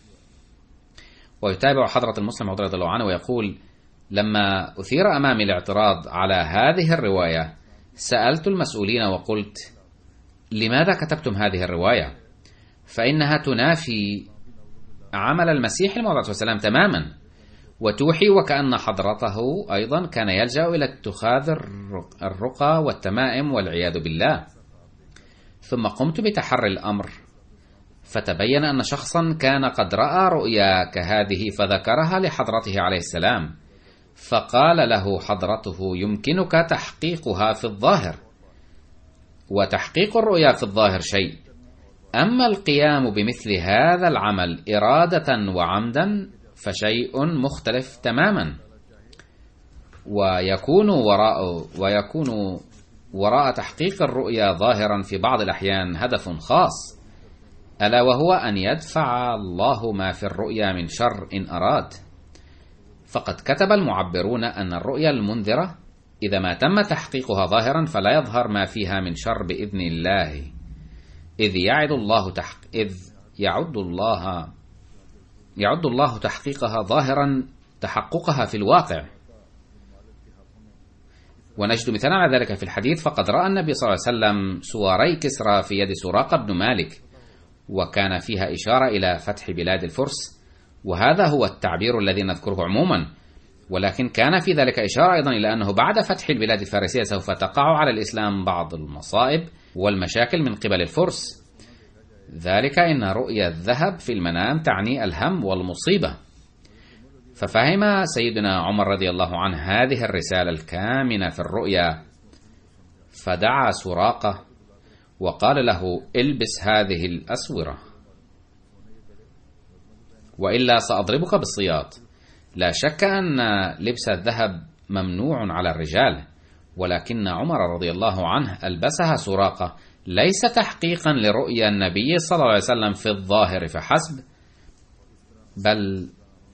ويتابع حضرة المسلم رضي الله عنه ويقول: لما أثير أمامي الاعتراض على هذه الرواية سألت المسؤولين وقلت: لماذا كتبتم هذه الرواية؟ فإنها تنافي عمل المسيح عليه السلام تماما، وتوحي وكأن حضرته أيضا كان يلجأ إلى اتخاذ الرقى والتمائم والعياذ بالله. ثم قمت بتحري الأمر، فتبين أن شخصا كان قد رأى رؤيا كهذه فذكرها لحضرته عليه السلام، فقال له حضرته: يمكنك تحقيقها في الظاهر، وتحقيق الرؤيا في الظاهر شيء، أما القيام بمثل هذا العمل إرادة وعمدا فشيء مختلف تماما. ويكون وراء ويكون وراء تحقيق الرؤيا ظاهرا في بعض الأحيان هدف خاص، ألا وهو أن يدفع الله ما في الرؤيا من شر إن أراد. فقد كتب المعبرون أن الرؤيا المنذرة إذا ما تم تحقيقها ظاهرا فلا يظهر ما فيها من شر بإذن الله، إذ يعد الله تحق إذ يعد الله يعد الله تحقيقها ظاهرا تحققها في الواقع. ونجد مثلا على ذلك في الحديث: فقد رأى النبي صلى الله عليه وسلم سواري كسرى في يد سراقة بن مالك، وكان فيها إشارة إلى فتح بلاد الفرس، وهذا هو التعبير الذي نذكره عموما، ولكن كان في ذلك إشارة أيضا إلى أنه بعد فتح البلاد الفارسية سوف تقع على الإسلام بعض المصائب والمشاكل من قبل الفرس. ذلك إن رؤيا الذهب في المنام تعني الهم والمصيبة. ففهم سيدنا عمر رضي الله عنه هذه الرسالة الكامنة في الرؤيا، فدعا سراقة وقال له: البس هذه الأسورة وإلا سأضربك بالسياط. لا شك أن لبس الذهب ممنوع على الرجال، ولكن عمر رضي الله عنه ألبسها سراقة ليس تحقيقا لرؤيا النبي صلى الله عليه وسلم في الظاهر فحسب، بل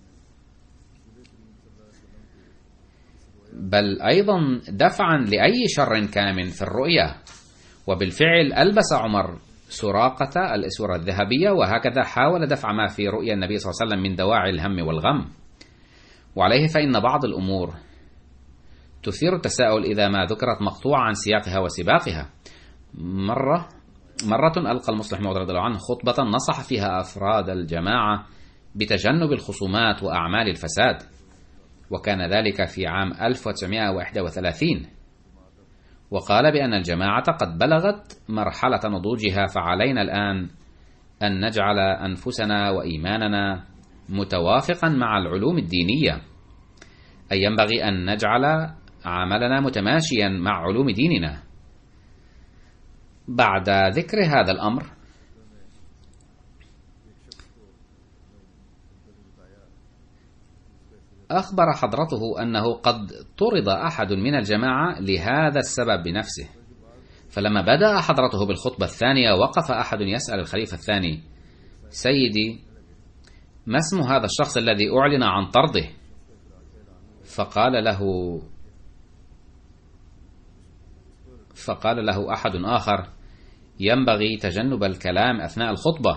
بل أيضا دفعا لأي شر كامن في الرؤيا. وبالفعل ألبس عمر سراقة الأسورة الذهبية، وهكذا حاول دفع ما في رؤيا النبي صلى الله عليه وسلم من دواعي الهم والغم. وعليه فإن بعض الأمور تثير التساؤل إذا ما ذكرت مقطوعة عن سياقها وسباقها. مرة مرة ألقى المصلح موعود رضي الله عنه خطبة نصح فيها أفراد الجماعة بتجنب الخصومات وأعمال الفساد، وكان ذلك في عام ألف وتسعمائة وواحد وثلاثين، وقال بأن الجماعة قد بلغت مرحلة نضوجها، فعلينا الآن أن نجعل أنفسنا وإيماننا متوافقا مع العلوم الدينية، أي ينبغي أن نجعل عملنا متماشيا مع علوم ديننا. بعد ذكر هذا الأمر أخبر حضرته أنه قد طرد أحد من الجماعة لهذا السبب بنفسه. فلما بدأ حضرته بالخطبة الثانية وقف أحد يسأل الخليفة الثاني: سيدي، ما اسم هذا الشخص الذي أعلن عن طرده؟ فقال له فقال له أحد آخر: ينبغي تجنب الكلام أثناء الخطبة.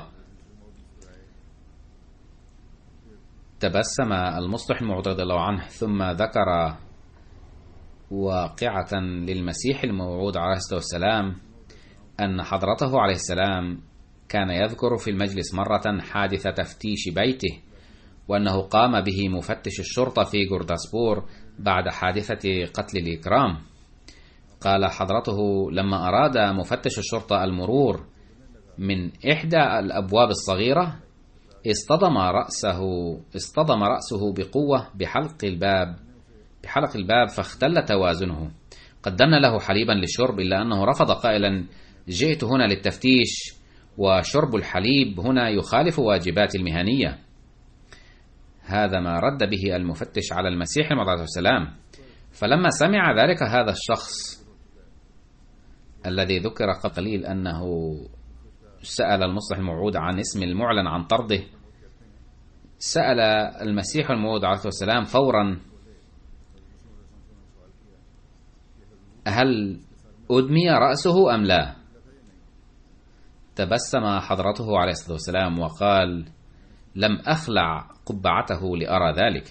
تبسم المصلح الموعود رضي الله عنه ثم ذكر واقعة للمسيح الموعود عليه الصلاة والسلام، أن حضرته عليه السلام كان يذكر في المجلس مرة حادث تفتيش بيته، وأنه قام به مفتش الشرطة في جورداسبور بعد حادثة قتل الإكرام. قال حضرته: لما أراد مفتش الشرطة المرور من إحدى الأبواب الصغيرة اصطدم رأسه اصطدم رأسه بقوة بحلق الباب بحلق الباب فاختل توازنه. قدمنا له حليبا للشرب، إلا أنه رفض قائلا: جئت هنا للتفتيش، وشرب الحليب هنا يخالف واجباتي المهنية. هذا ما رد به المفتش على المسيح الموعود عليه السلام. فلما سمع ذلك هذا الشخص الذي ذكر قبل قليل أنه سأل المصلح الموعود عن اسم المعلن عن طرده، سأل المسيح الموعود عليه السلام فورا: هل أدمي رأسه أم لا؟ تبسم حضرته عليه الصلاة والسلام وقال: لم أخلع قبعته لأرى ذلك.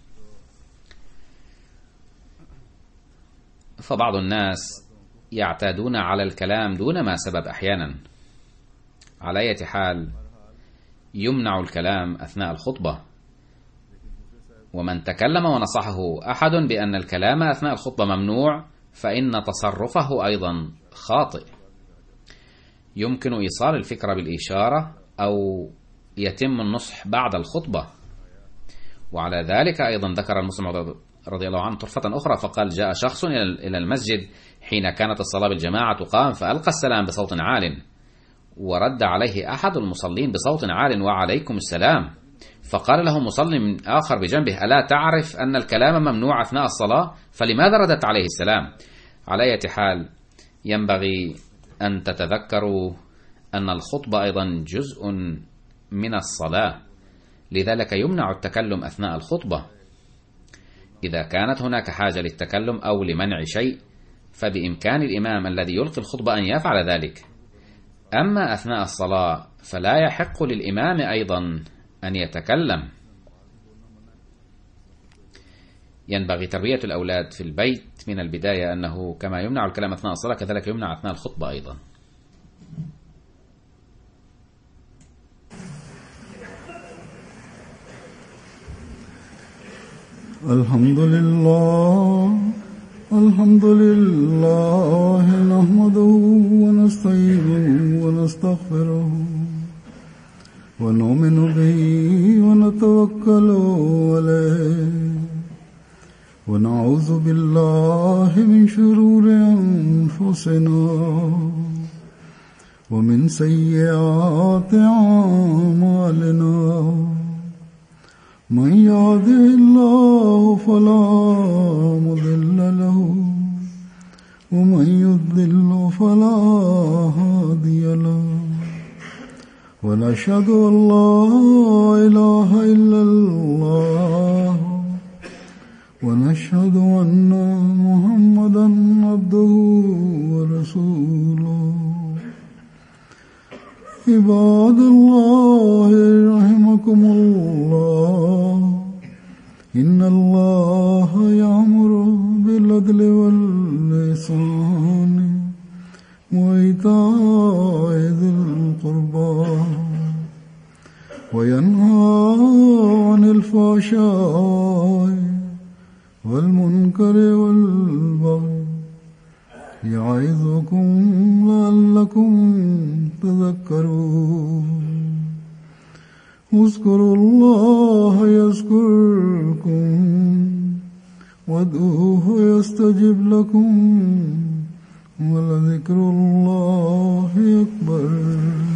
فبعض الناس يعتادون على الكلام دون ما سبب أحيانا. على أي حال، يمنع الكلام أثناء الخطبة، ومن تكلم ونصحه أحد بأن الكلام أثناء الخطبة ممنوع فإن تصرفه أيضا خاطئ. يمكن إيصال الفكرة بالإشارة أو يتم النصح بعد الخطبة. وعلى ذلك أيضا ذكر المسلم رضي الله عنه طرفة أخرى فقال: جاء شخص إلى المسجد حين كانت الصلاة بالجماعة تقام، فألقى السلام بصوت عال، ورد عليه أحد المصلين بصوت عال: وعليكم السلام. فقال له مصلي آخر بجنبه: ألا تعرف أن الكلام ممنوع أثناء الصلاة؟ فلماذا ردت عليه السلام؟ على أي حال، ينبغي أن تتذكروا أن الخطبة أيضا جزء من الصلاة، لذلك يمنع التكلم أثناء الخطبة. إذا كانت هناك حاجة للتكلم أو لمنع شيء فبإمكان الإمام الذي يلقي الخطبة أن يفعل ذلك. أما أثناء الصلاة فلا يحق للإمام أيضا أن يتكلم. ينبغي تربية الأولاد في البيت من البداية أنه كما يمنع الكلام أثناء الصلاة كذلك يمنع أثناء الخطبة أيضا. الحمد لله الحمد لله نحمده ونستعينه ونستغفره ونؤمن به ونتوكل عليه ونعوذ بالله من شرور أنفسنا ومن سيئات أعمالنا من يهده الله فلا مضل له ومن يضلل فلا هادي له ونشهد أن لا إله إلا الله ونشهد أن محمدا عبده ورسوله. عباد الله رحمكم الله إن الله يأمر بالعدل والإحسان وإيتاء ذي القربى وينهى عن الفحشاء والمنكر والبغي يعظكم لعلكم تذكرون. اذكروا الله يذكركم وادعوه يستجب لكم ولذكر الله أكبر.